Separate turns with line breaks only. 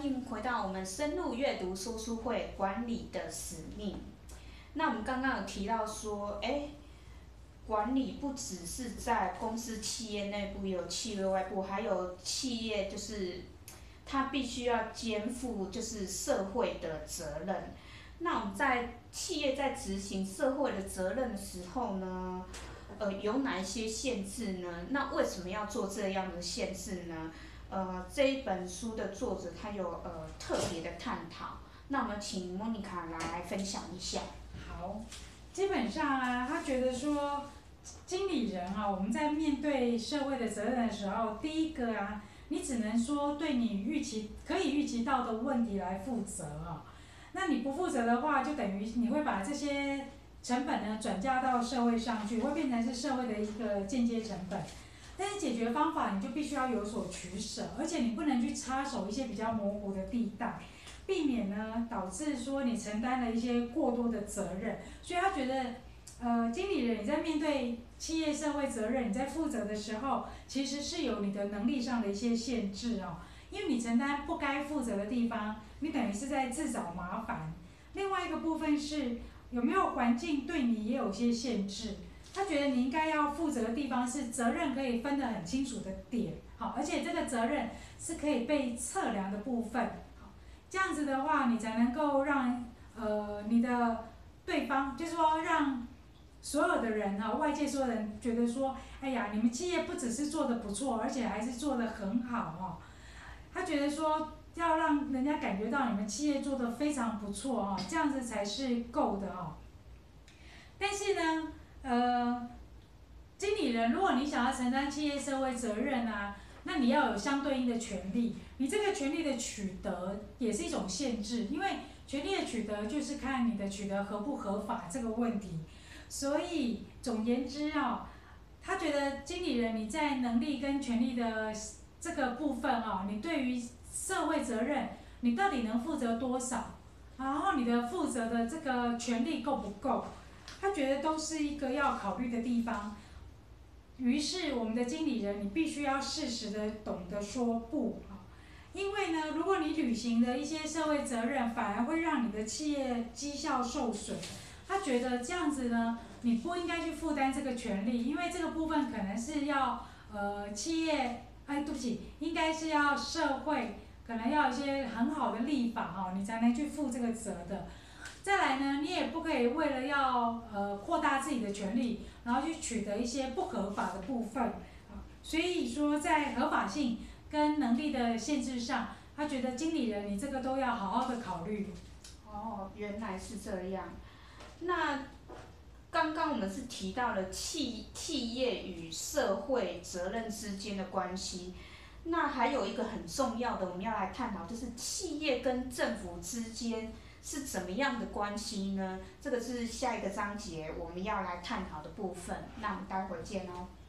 欢迎回到我们深入阅读说书会管理的使命。那我们刚刚有提到说，管理不只是在公司企业内部，也有企业外部，还有企业就是它必须要肩负就是社会的责任。那我们在企业在执行社会的责任的时候呢，有哪一些限制呢？那为什么要做这样的限制呢？这一本书的作者他有特别的探讨。那我们请莫妮卡来分享一下。
好，基本上啊，他觉得说，经理人啊，我们在面对社会的责任的时候，第一个啊，你只能说对你可以预期到的问题来负责啊。那你不负责的话，就等于你会把这些成本呢转嫁到社会上去，会变成是社会的一个间接成本。但是解决方法你就必须要有所取舍，而且你不能去插手一些比较模糊的地带，避免呢导致说你承担了一些过多的责任。所以他觉得，经理人你在面对企业社会责任，你在负责的时候，其实是有你的能力上的一些限制哦。因为你承担不该负责的地方，你等于是在自找麻烦。另外一个部分是有没有环境对你也有一些限制。他觉得你应该要负责的地方是责任可以分得很清楚的点，好，而且这个责任是可以被测量的部分，好，这样子的话，你才能够让你的对方，就是说让所有的人哈，外界所有人觉得说，哎呀，你们企业不只是做得不错，而且还是做得很好哦。他觉得说要让人家感觉到你们企业做得非常不错哦，这样子才是够的哦。但是呢，经理人，如果你想要承担企业社会责任啊，那你要有相对应的权利。你这个权利的取得也是一种限制，因为权利的取得就是看你的取得合不合法这个问题。所以总言之啊，他觉得经理人你在能力跟权利的这个部分啊，你对于社会责任你到底能负责多少，然后你的负责的这个权利够不够？他觉得都是一个要考虑的地方。于是，我们的经理人，你必须要适时的懂得说不啊，因为呢，如果你履行的一些社会责任，反而会让你的企业绩效受损。他觉得这样子呢，你不应该去负担这个权利，因为这个部分可能是要企业，对不起，应该是要社会，可能要一些很好的立法哈，你才能去负这个责的。再来呢，你也不可以为了要扩大自己的权利，然后去取得一些不合法的部分啊。所以说，在合法性跟能力的限制上，他觉得经理人你这个都要好好的考虑。
哦，原来是这样。那刚刚我们是提到了企业与社会责任之间的关系，那还有一个很重要的，我们要来探讨，就是企业跟政府之间是怎么样的关系呢？这个是下一个章节我们要来探讨的部分。那我们待会儿见哦。